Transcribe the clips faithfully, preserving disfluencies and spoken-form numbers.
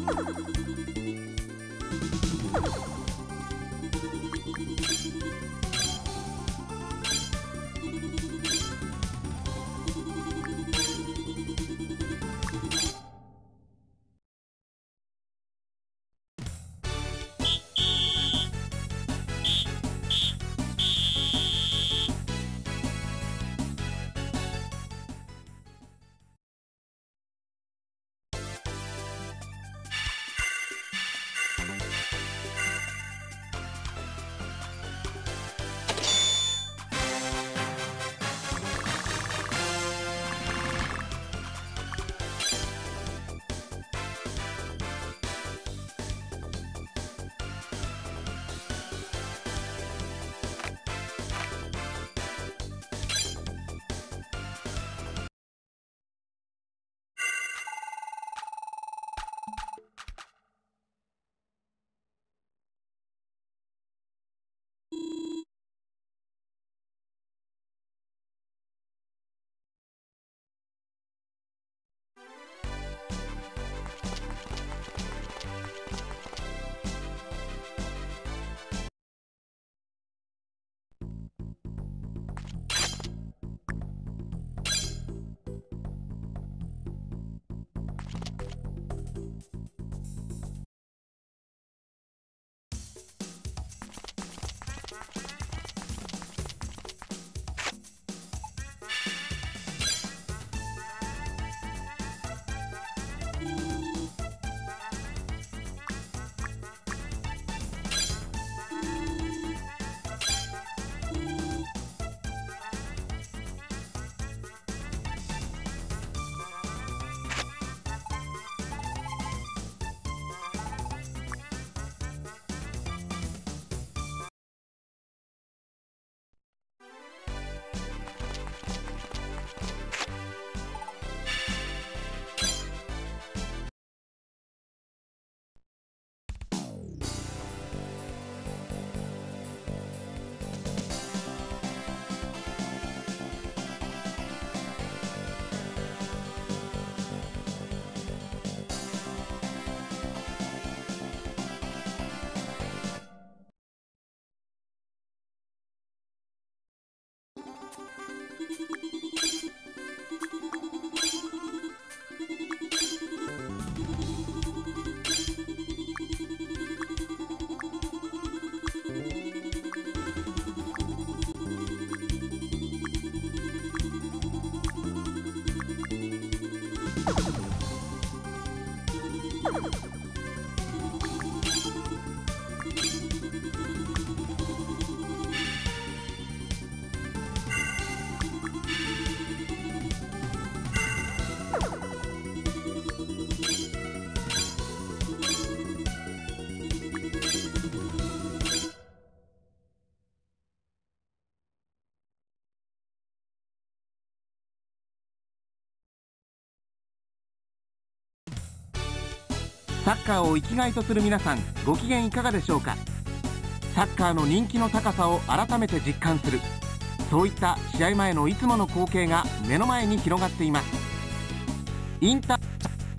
サッカーを生きがいとする皆さん、ご機嫌いかがでしょうか。サッカーの人気の高さを改めて実感する、そういった試合前のいつもの光景が目の前に広がっています。インター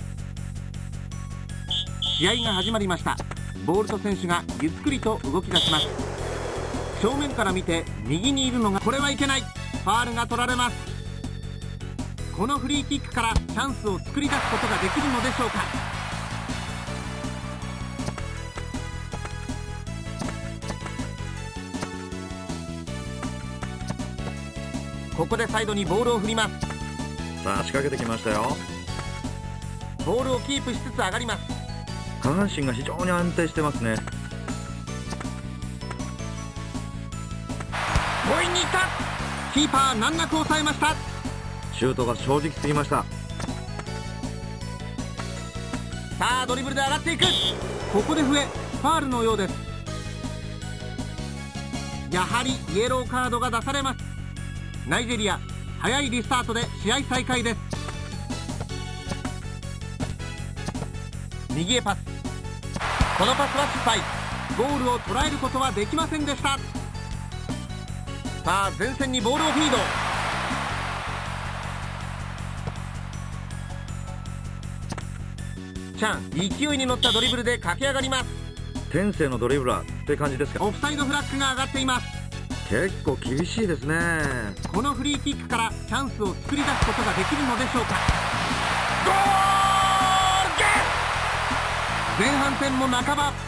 試合が始まりました。ボールと選手がゆっくりと動き出します。正面から見て右にいるのが、これはいけない、ファールが取られます。このフリーキックからチャンスを作り出すことができるのでしょうか。ここでサイドにボールを振ります。 さあ仕掛けてきましたよ。 ボールをキープしつつ上がります。 下半身が非常に安定してますね。 強引にいった。キーパー難なく抑えました。 シュートが正直すぎました。 さあドリブルで上がっていく。ここで笛、ファールのようです。やはりイエローカードが出されます。ナイジェリア、早いリスタートで試合再開です。右へパス。このパスは失敗。ゴールを捉えることはできませんでした。さあ前線にボールをフィード。 チャン、勢いに乗ったドリブルで駆け上がります。 天性のドリブラーって感じですか。 オフサイドフラッグが上がっています。 結構厳しいですね。 このフリーキックからチャンスを作り出すことができるのでしょうか。ゴールゲッ前半戦も半ば。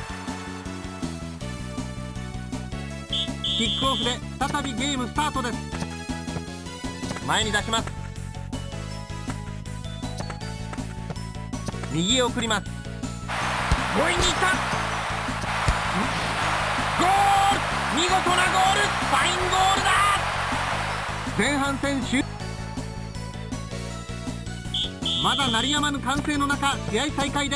キックオフで再びゲームスタートです。前に出します。右へ送ります。強引にいった。ゴール、見事なゴール、ファインゴールだ。前半戦終。まだ鳴りやまぬ歓声の中、試合再開です。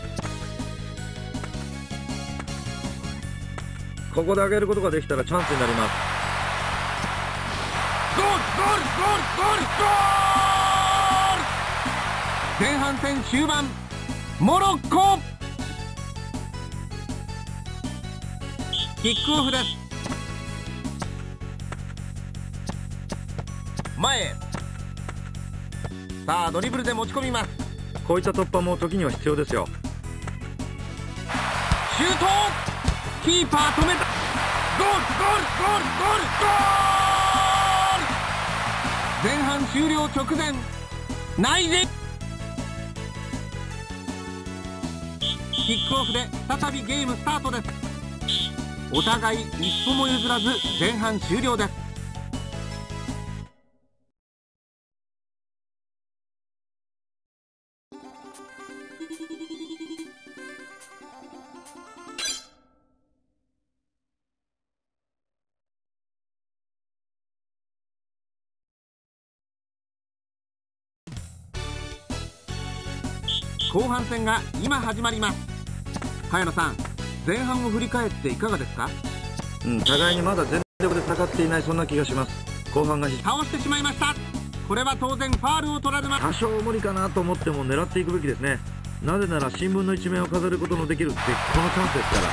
ここで上げることができたらチャンスになります。 ゴールゴールゴールゴールゴール。前半戦終盤、モロッコキックオフです。前へ。さあドリブルで持ち込みます。 こういった突破も時には必要ですよ。 シュート、キーパー止めた。ゴールゴールゴールゴールゴール。前半終了直前、ナイジェキックオフで再びゲームスタートです。お互い一歩も譲らず前半終了です。後半戦が今始まります。茅野さん、前半を振り返っていかがですか。 うん、互いにまだ全力で戦っていない、そんな気がします。後半が倒してしまいました。これは当然ファールを取られます。 多少無理かなと思っても狙っていくべきですね。なぜなら新聞の一面を飾ることのできるってこのチャンスですから。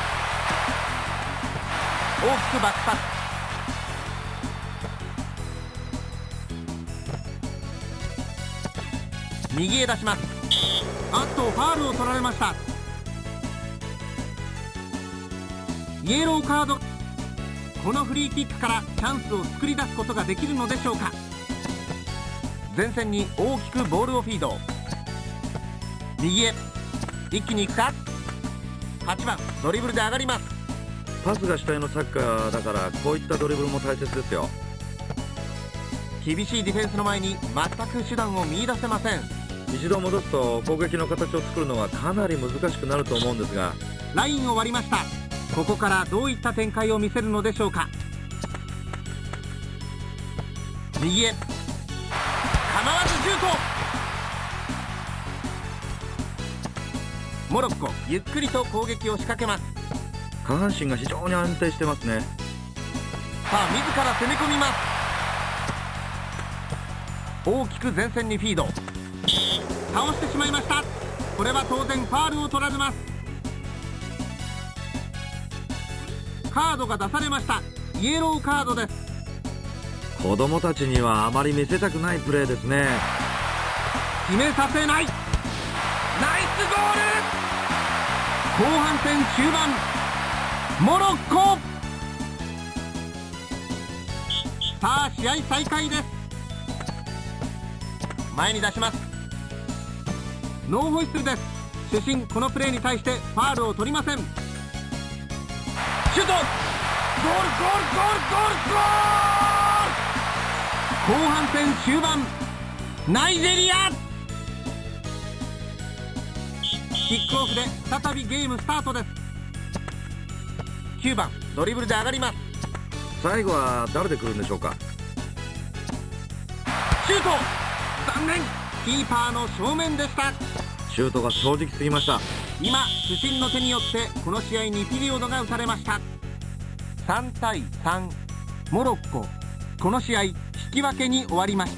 大きくバックパス。右へ出します。あっとファールを取られました。イエローカード。このフリーキックからチャンスを作り出すことができるのでしょうか。前線に大きくボールをフィード。右へ一気に行くか。はちばんドリブルで上がります。 パスが主体のサッカーだからこういったドリブルも大切ですよ。 厳しいディフェンスの前に全く手段を見出せません。 一度戻すと攻撃の形を作るのはかなり難しくなると思うんですが、 ラインを割りました。ここからどういった展開を見せるのでしょうか。右へ構わずシュート。モロッコゆっくりと攻撃を仕掛けます。 下半身が非常に安定してますね。 さあ自ら攻め込みます。大きく前線にフィード。倒してしまいました。これは当然ファールを取られます。カードが出されました。イエローカードです。 子供たちにはあまり見せたくないプレーですね。 決めさせない。ナイスゴール。後半戦終盤、モロッコ。さあ試合再開です。前に出します。ノーホイッスルです。主審このプレーに対してファールを取りません。シュート。ゴールゴールゴールゴールゴール。後半戦終盤、ナイジェリア。キックオフで再びゲームスタートです。きゅうばんドリブルで上がります。 最後は誰で来るんでしょうか。 シュート。残念、キーパーの正面でした。 シュートが正直すぎました。 今主審の手によってこの試合にピリオドが打たれました。さんたいさん、モロッコ、この試合引き分けに終わりました。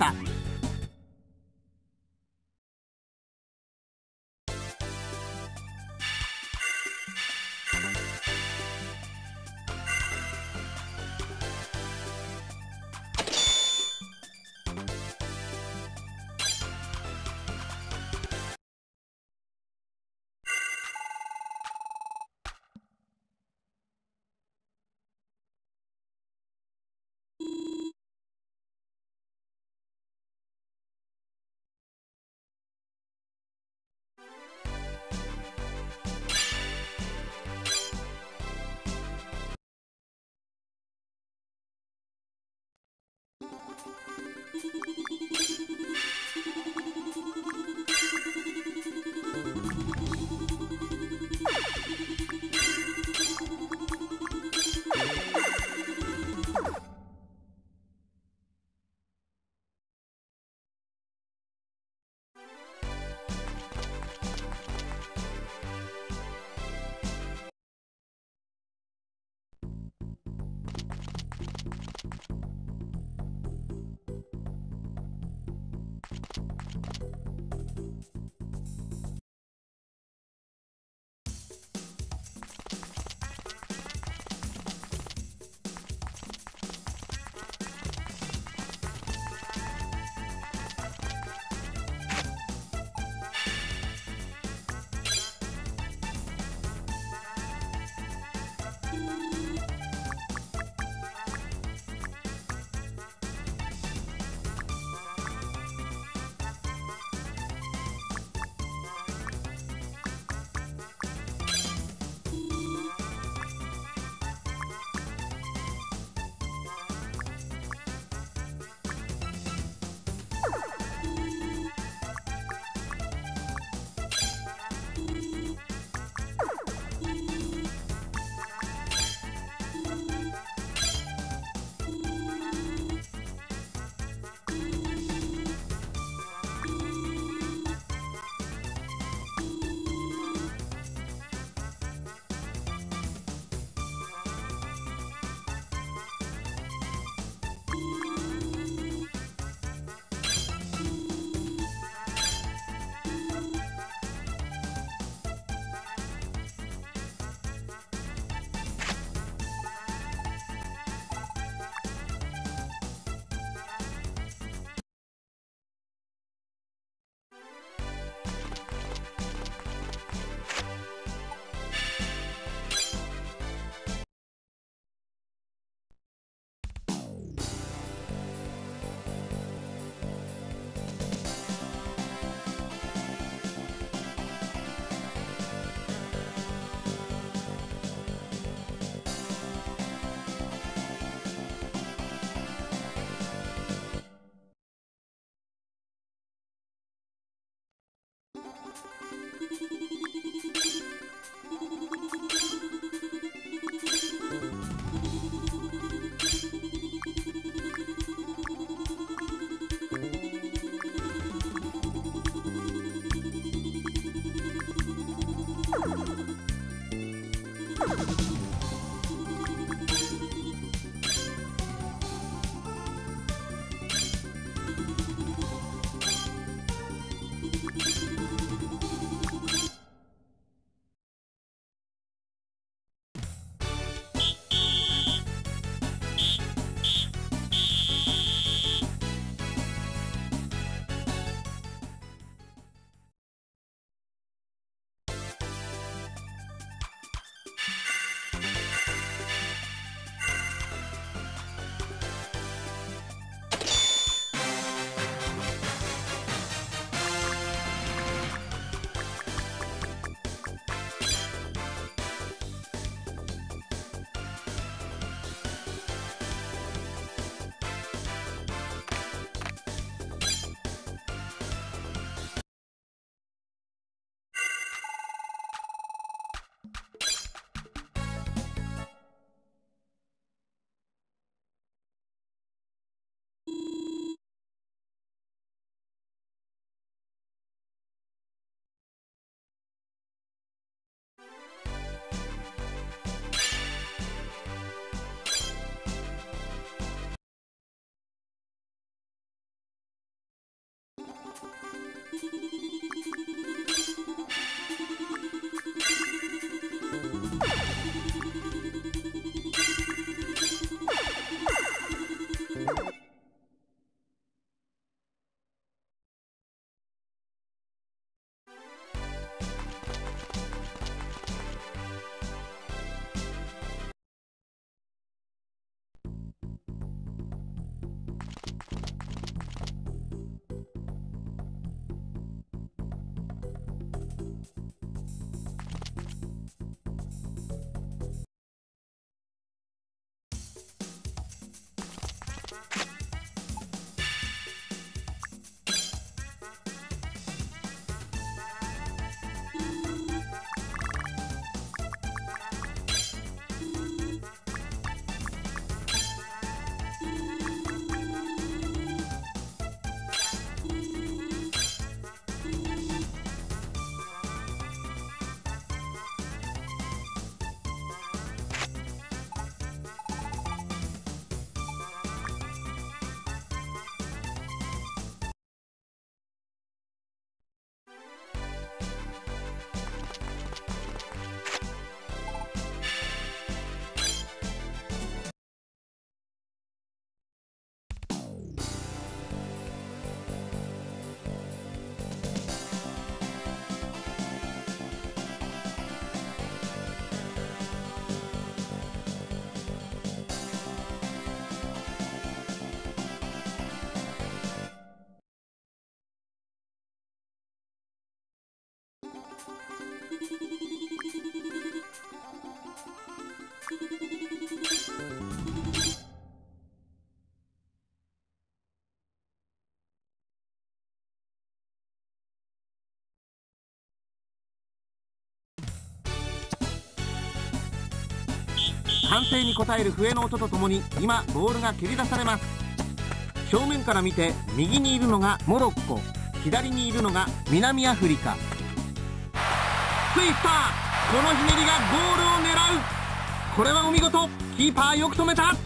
歓声に応える笛の音とともに今ボールが蹴り出されます。正面から見て右にいるのがモロッコ、左にいるのが南アフリカ。ツイスター、このひねりがゴールを狙う。これはお見事、キーパーよく止めた。さ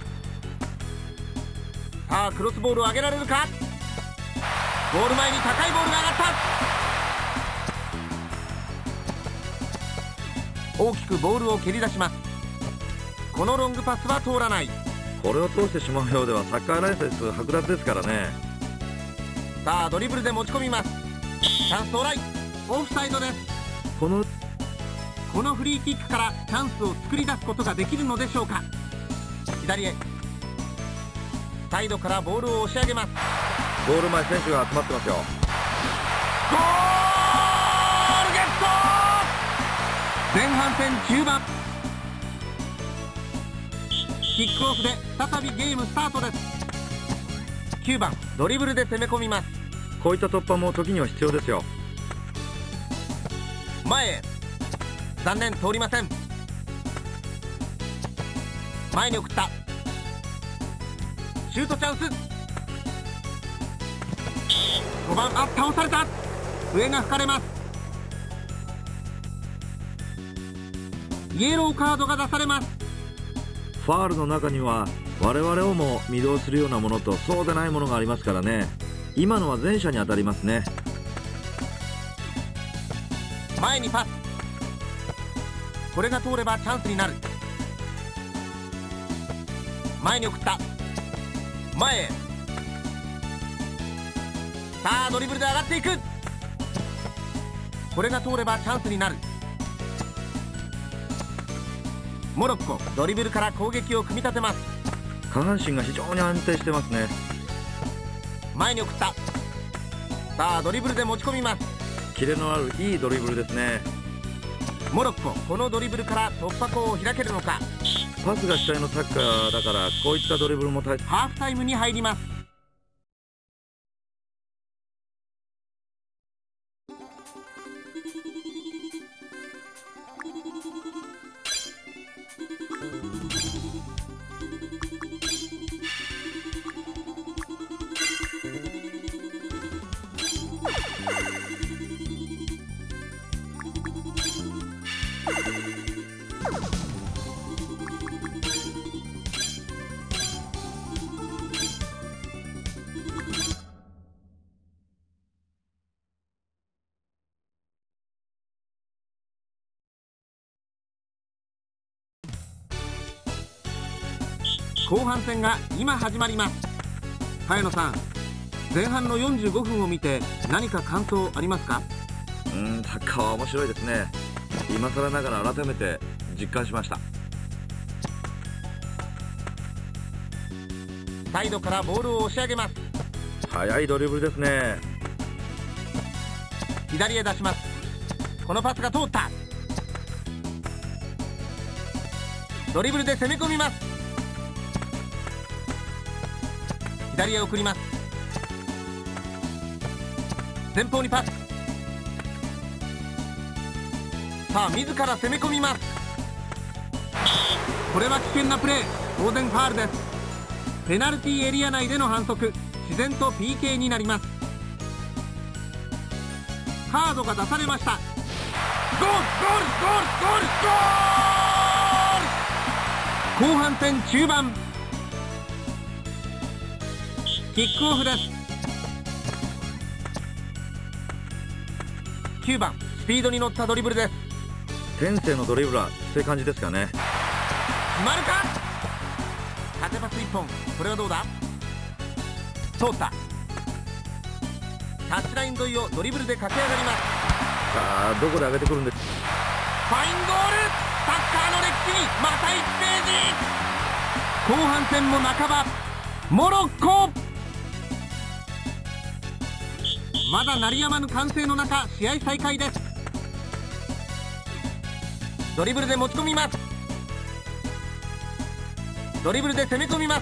あクロスボールを上げられるか。ゴール前に高いボールが上がった。大きくボールを蹴り出します。このロングパスは通らない。 これを通してしまうようではサッカーライセンス剥奪ですからね。 さあドリブルで持ち込みます。チャンス到来。オフサイドです。 このこのフリーキックからチャンスを作り出すことができるのでしょうか。左へ、サイドからボールを押し上げます。 ゴール前選手が集まってますよ。ゴールゲット。前半戦中盤、キックオフで再びゲームスタートです。きゅうばん、ドリブルで攻め込みます。 こういった突破も時には必要ですよ。 前へ、残念、通りません。前に送った。シュートチャンス。ごばん、あ、倒された。笛が吹かれます。イエローカードが出されます。 ファールの中には我々をも魅了するようなものとそうでないものがありますからね。今のは前者に当たりますね。 前にパス。これが通ればチャンスになる。前に送った。前へ。さあドリブルで上がっていく。これが通ればチャンスになる。モロッコ、ドリブルから攻撃を組み立てます。 下半身が非常に安定してますね。 前に送った。さあドリブルで持ち込みます。 キレのあるいいドリブルですね。 モロッコ、このドリブルから突破口を開けるのか。 パスが主体のサッカーだからこういったドリブルも大切。 ハーフタイムに入ります。後半戦が今始まります。早野さん、前半のよんじゅうごふんを見て何か感想ありますか？ うーん、サッカーは面白いですね。今更ながら改めて実感しました。 サイドからボールを押し上げます。 速いドリブルですね。 左へ出します。このパスが通った。ドリブルで攻め込みます。左へ送ります。前方にパス。さあ自ら攻め込みます。これは危険なプレー、当然ファールです。ペナルティーエリア内での反則、自然と ピーケー になります。カードが出されました。ゴールゴールゴールゴールゴール。後半戦中盤、キックオフです。きゅうばん、スピードに乗ったドリブルです。 天性のドリブラーって感じですかね。 決まるか。縦パスいっぽん、これはどうだ。通った。タッチライン沿いをドリブルで駆け上がります。 さあどこで上げてくるんです。 ファインゴール。サッカーの歴史にまたいちページ。後半戦も半ば、モロッコ。まだ鳴りやまぬ歓声の中、試合再開です。ドリブルで持ち込みます。ドリブルで攻め込みます。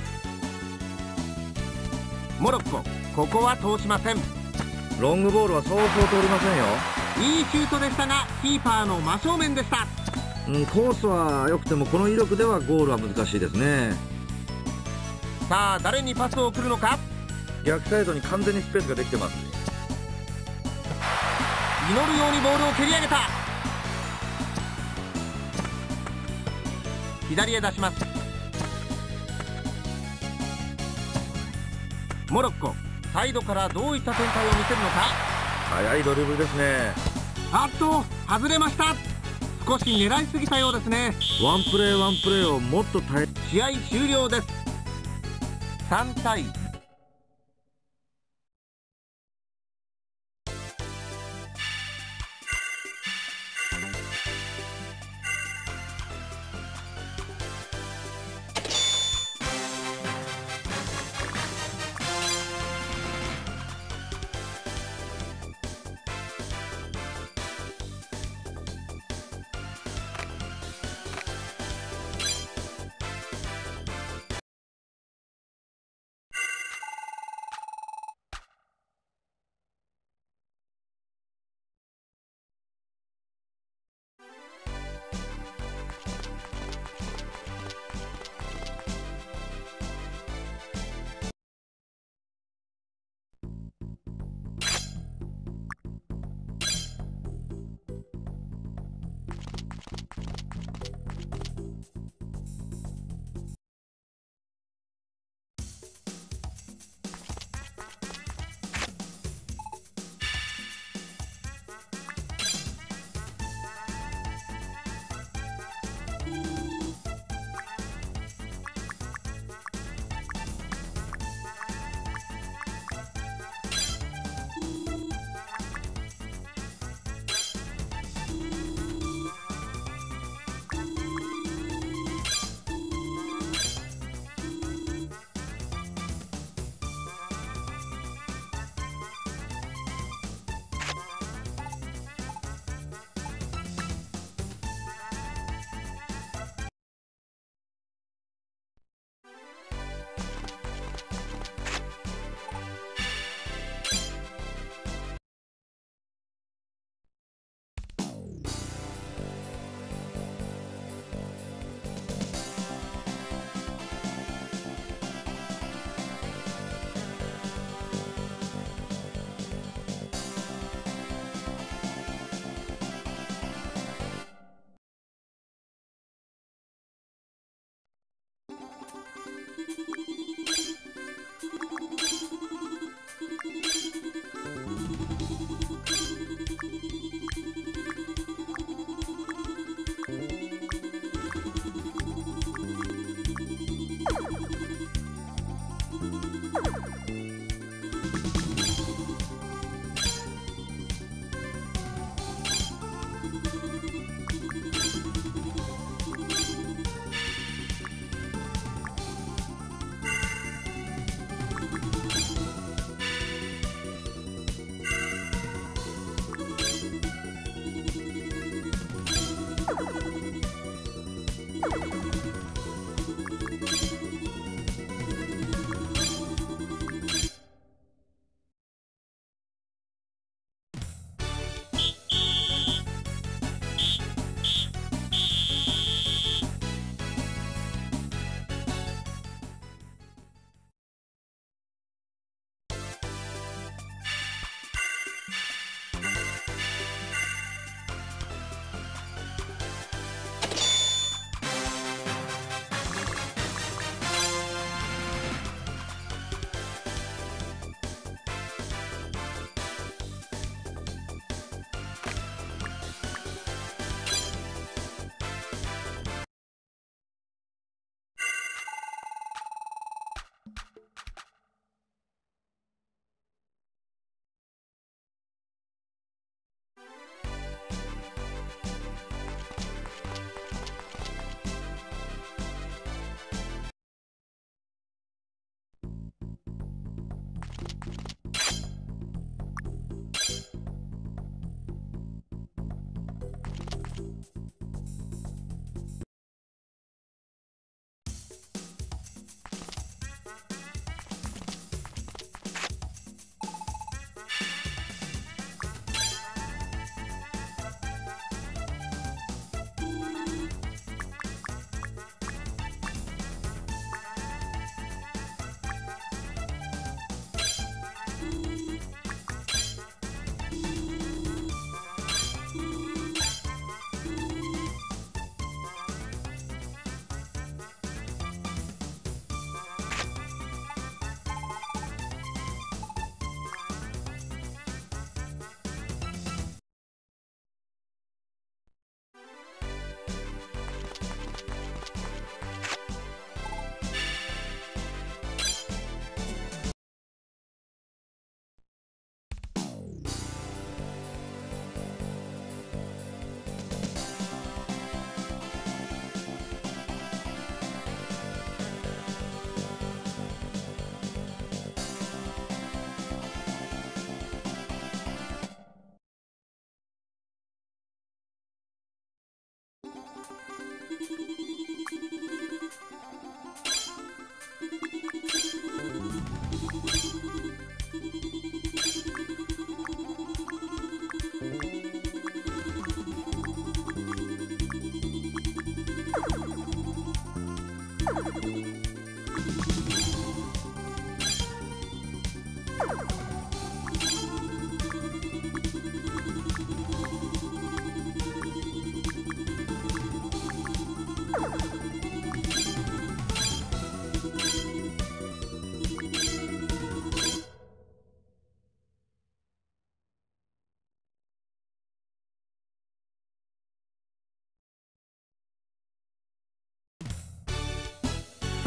モロッコ、ここは通しません。 ロングボールはそうそう通りませんよ。 いいシュートでしたがキーパーの真正面でした。 うん、コースは良くてもこの威力ではゴールは難しいですね。 さあ誰にパスを送るのか。 逆サイドに完全にスペースができてます。 祈るようにボールを蹴り上げた。左へ出します。モロッコサイドからどういった展開を見せるのか。 速いドリブルですね。 あっと外れました。少し狙いすぎたようですね。 ワンプレーワンプレーをもっと耐え。 試合終了です。さんたい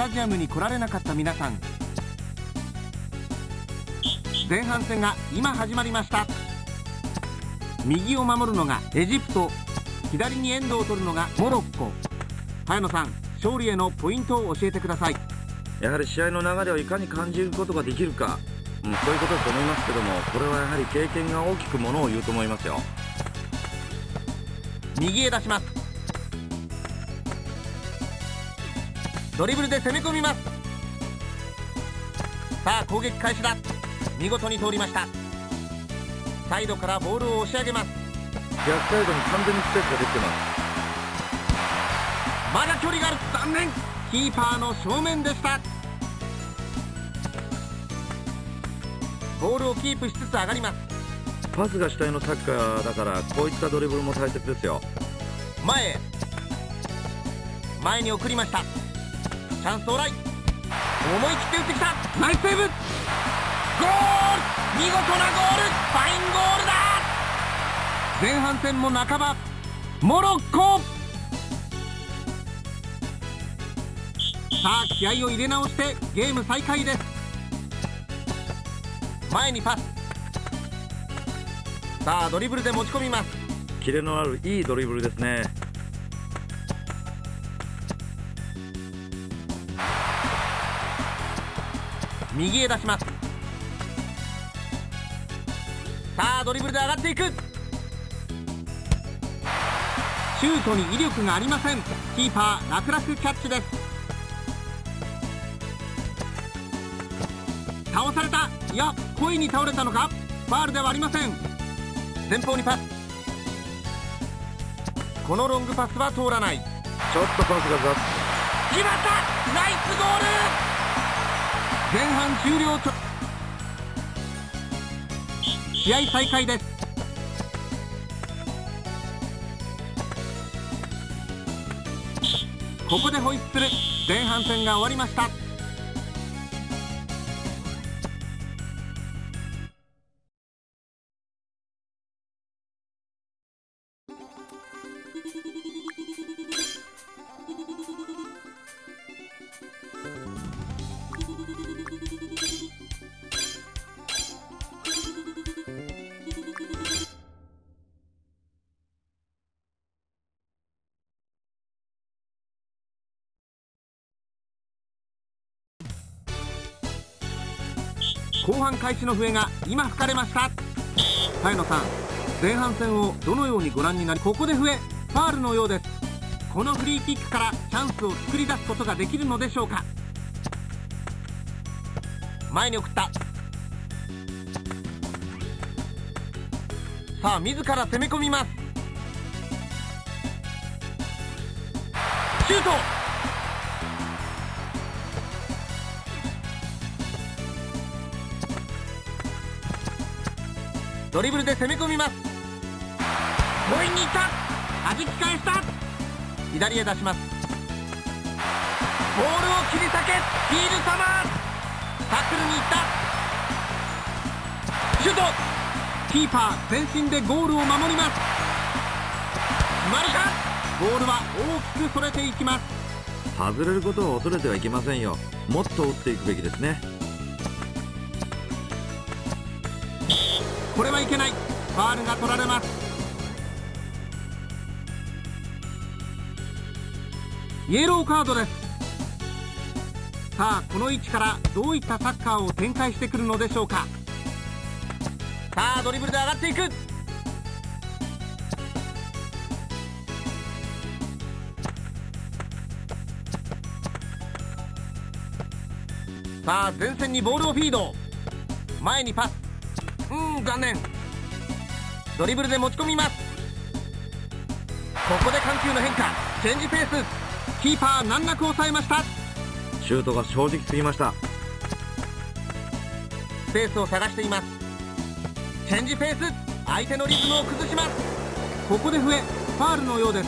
タジアムに来られなかった皆さん、前半戦が今始まりました。右を守るのがエジプト、左にエンドを取るのがモロッコ。早野さん、勝利へのポイントを教えてください。 やはり試合の流れをいかに感じることができるか、うん、そういうことだと思いますけども、これはやはり経験が大きくものを言うと思いますよ。 右へ出します。ドリブルで攻め込みます。さあ攻撃開始だ。見事に通りました。サイドからボールを押し上げます。 逆サイドに完全にスペースができてます。 まだ距離がある。残念。キーパーの正面でした。ボールをキープしつつ上がります。 パスが主体のサッカーだから、こういったドリブルも大切ですよ。 前へ、前に送りました。チャンス到来。思い切って打ってきた。ナイスセーブ。ゴール、見事なゴール、ファインゴールだ。前半戦も半ば。モロッコ、さあ気合を入れ直してゲーム再開です。前にパス。さあドリブルで持ち込みます。 キレのあるいいドリブルですね。 右へ出します。さあドリブルで上がっていく。シュートに威力がありません。キーパー楽々キャッチです。倒された。いや、故意に倒れたのか。ファールではありません。前方にパス。このロングパスは通らない。 ちょっとパスが雑。 決まった。ナイスゴール。前半終了直。試合再開です。ここでホイッスル。前半戦が終わりました。後半開始の笛が今吹かれました。早野さん、前半戦をどのようにご覧になり、ここで笛、ファールのようです。このフリーキックからチャンスを作り出すことができるのでしょうか。前に送った。さあ自ら攻め込みます。シュート。ドリブルで攻め込みます。強引にいった。弾き返した。左へ出します。ボールを切り裂け。ヒールサマー。タックルにいった。シュート。キーパー全身でゴールを守ります。決まるか。ボールは大きくそれていきます。 外れることを恐れてはいけませんよ。もっと打っていくべきですね。 これはいけない。ファールが取られます。イエローカードです。さあこの位置からどういったサッカーを展開してくるのでしょうか。さあドリブルで上がっていく。さあ前線にボールをフィード。前にパス。うーん残念。ドリブルで持ち込みます。ここで緩急の変化。チェンジペース。キーパー難なく抑えました。 シュートが正直すぎました。 スペースを探しています。チェンジペース。相手のリズムを崩します。ここで笛、ファールのようです。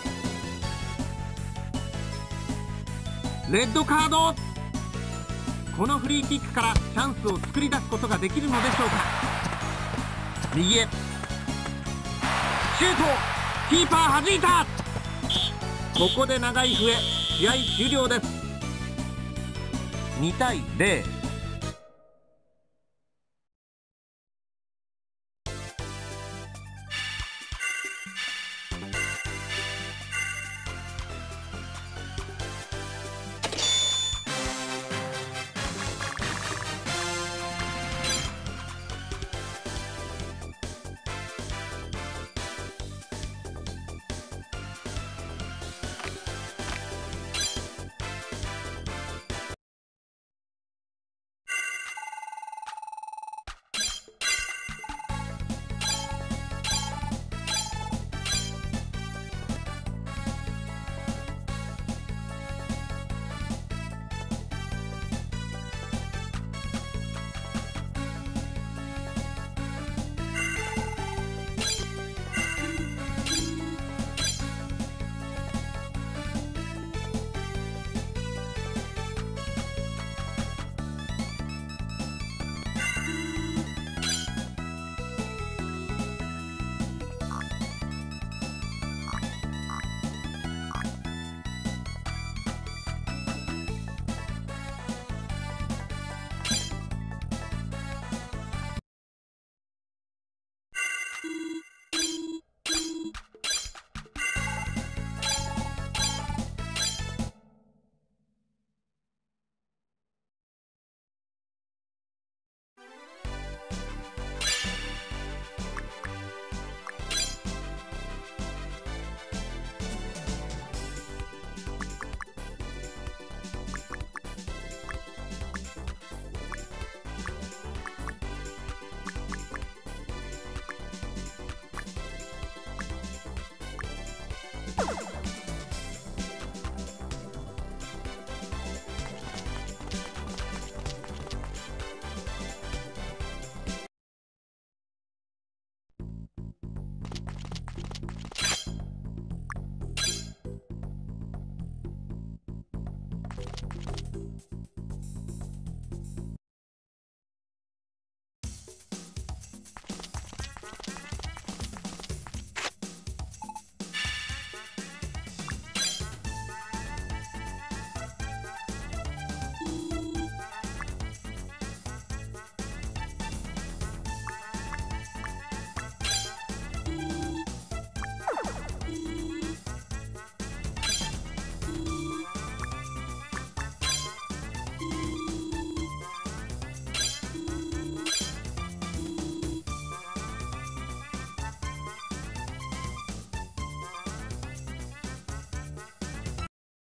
レッドカード。このフリーキックからチャンスを作り出すことができるのでしょうか。右へシュート。キーパー弾いた。ここで長い笛。試合終了です。 にたいゼロ。